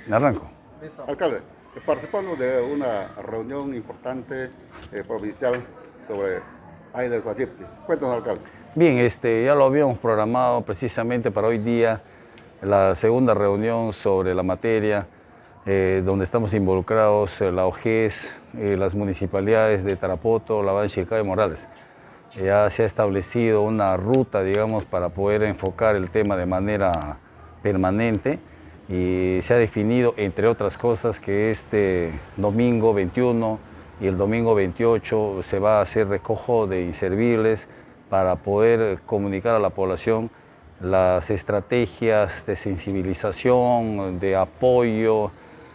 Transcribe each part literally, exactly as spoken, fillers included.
Arranco. Alcalde, participando de una reunión importante eh, provincial sobre Aedes aegypti. Cuéntanos, alcalde. Bien, este, ya lo habíamos programado precisamente para hoy día, la segunda reunión sobre la materia, eh, donde estamos involucrados eh, la O G E S, eh, las municipalidades de Tarapoto, Labán, Chilcay y Morales. Ya se ha establecido una ruta, digamos, para poder enfocar el tema de manera permanente y se ha definido, entre otras cosas, que este domingo veintiuno y el domingo veintiocho se va a hacer recojo de inservibles para poder comunicar a la población las estrategias de sensibilización, de apoyo.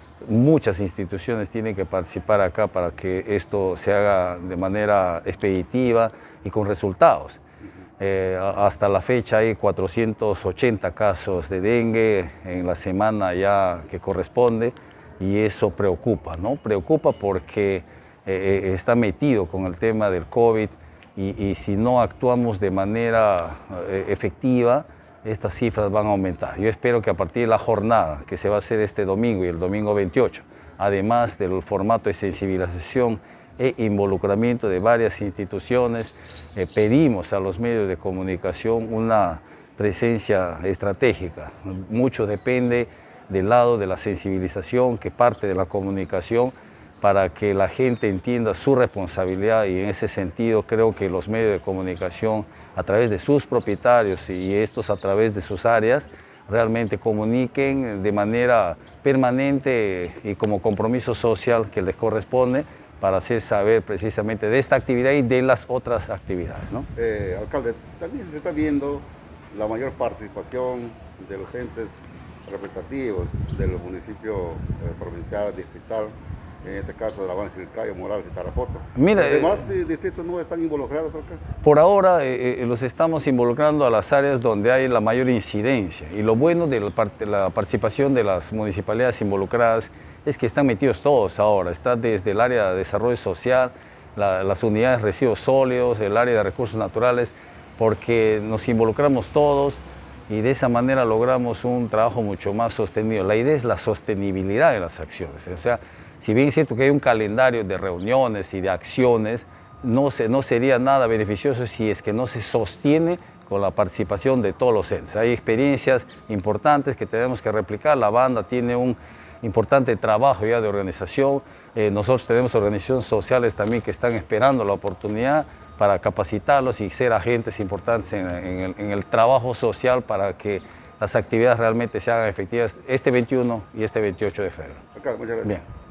Muchas instituciones tienen que participar acá para que esto se haga de manera expeditiva y con resultados. Eh, hasta la fecha hay cuatrocientos ochenta casos de dengue en la semana ya que corresponde y eso preocupa, ¿no? Preocupa porque eh, está metido con el tema del COVID y, y si no actuamos de manera eh, efectiva, estas cifras van a aumentar. Yo espero que a partir de la jornada que se va a hacer este domingo y el domingo veintiocho, además del formato de sensibilización e involucramiento de varias instituciones, eh, pedimos a los medios de comunicación una presencia estratégica. Mucho depende del lado de la sensibilización, que parte de la comunicación, para que la gente entienda su responsabilidad, y en ese sentido creo que los medios de comunicación, a través de sus propietarios y estos a través de sus áreas, realmente comuniquen de manera permanente y como compromiso social que les corresponde, para hacer saber precisamente de esta actividad y de las otras actividades, ¿no? Eh, alcalde, también se está viendo la mayor participación de los entes representativos del municipio eh, provincial, distrital, en este caso de Labán, Chilcay, Morales y Tarapoto. Mira, ¿Los demás eh, distritos no están involucrados, alcalde? Por ahora eh, eh, los estamos involucrando a las áreas donde hay la mayor incidencia, y lo bueno de la, part la participación de las municipalidades involucradas es que están metidos todos ahora. Está desde el área de desarrollo social, la, las unidades de residuos sólidos, el área de recursos naturales, porque nos involucramos todos y de esa manera logramos un trabajo mucho más sostenido. La idea es la sostenibilidad de las acciones. O sea, si bien es cierto que hay un calendario de reuniones y de acciones, no, se, no sería nada beneficioso si es que no se sostiene con la participación de todos los entes. Hay experiencias importantes que tenemos que replicar. La banda tiene un importante trabajo ya de organización. Eh, nosotros tenemos organizaciones sociales también que están esperando la oportunidad para capacitarlos y ser agentes importantes en, en, el, en el trabajo social para que las actividades realmente se hagan efectivas este veintiuno y este veintiocho de febrero. Acá, muchas gracias. Bien.